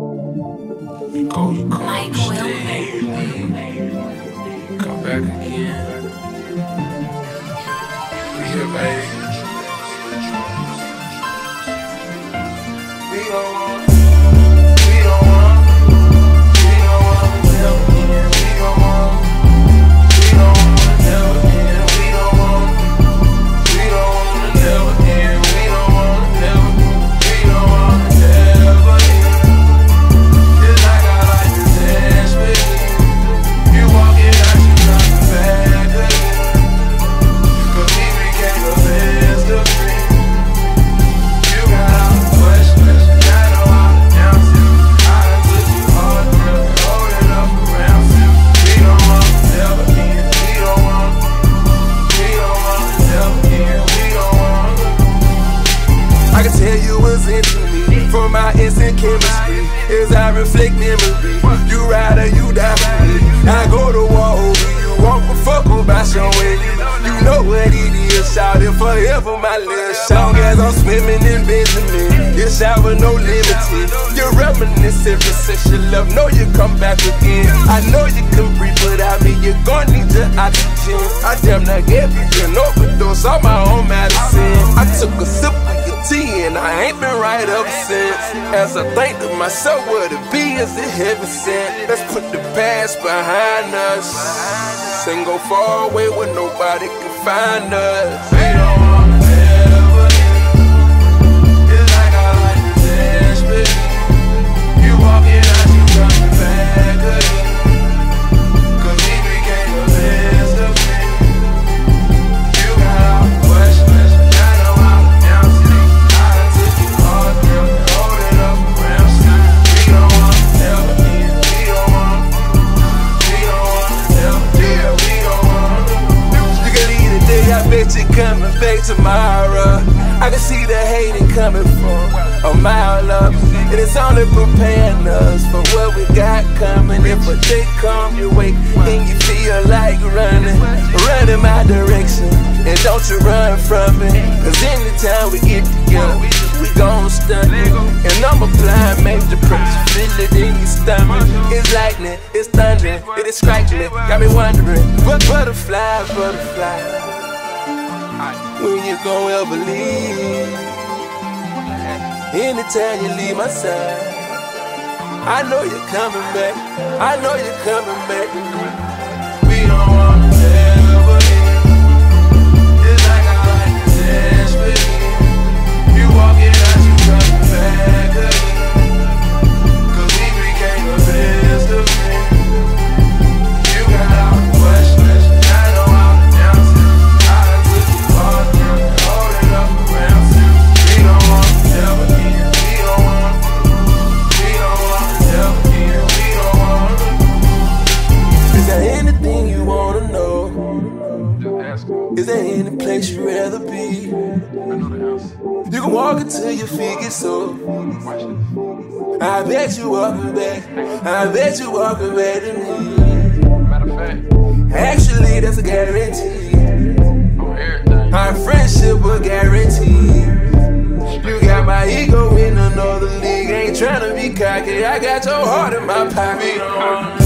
Go, stay, come back again. We here, baby. We don't want from our instant chemistry, as I reflect memory. You ride or you die for me. I go to war over you, won't fuck about showing you. You know what it is, shout it forever, my little shout. As I'm swimming in Benjamin, you shower no limited. You're reminiscent for sexual love, know you come back again. I know you can breathe without me, you're gonna need your oxygen. I damn near gave you an overdose on my own medicine. I took a sip of your tea and I ain't been right ever since. As I think to myself, what it be is it heaven sent. Let's put the past behind us and go far away where nobody can find us. We don't wanna ever end. It's like I like to dance with you. You walking out, you coming back again. Cause we became the best of friends. You got all the questions, I know how to answer. I done took you hard, girl, hold it up around you. We don't wanna ever end. We don't wanna ever end. We don't wanna. You can leave today, I bet you coming back tomorrow. I can see the hating coming from a mile up, and it's only preparing us for what we got coming. If a day come your way and you feel like running my direction, and don't you run from it. Cause anytime we get together, we gon' stun it. And I'm applying major pressure, feel it in your stomach. It's lightning, it's thunder, it strikes me, got me wondering, what butterfly, when you gon' ever leave? Anytime you leave my side, I know you're coming back, I know you're coming back. We don't wanna ever end. It's like I like to dance with you. You walking out, you coming back again. Cause we became the best of friends. You got all the questions, I know how to answer. I done took you hard, girl, hold it up around you. We don't wanna ever end. We don't wanna ever end. We don't wanna. Is there anything you wanna know? Is there any place you'd rather be? You can walk until your feet get sore. I bet you walking back, I bet you walking back to me. Matter of fact, actually that's a guarantee. Our friendship a guarantee. You got my ego in another league, ain't tryna be cocky. I got your heart in my pocket.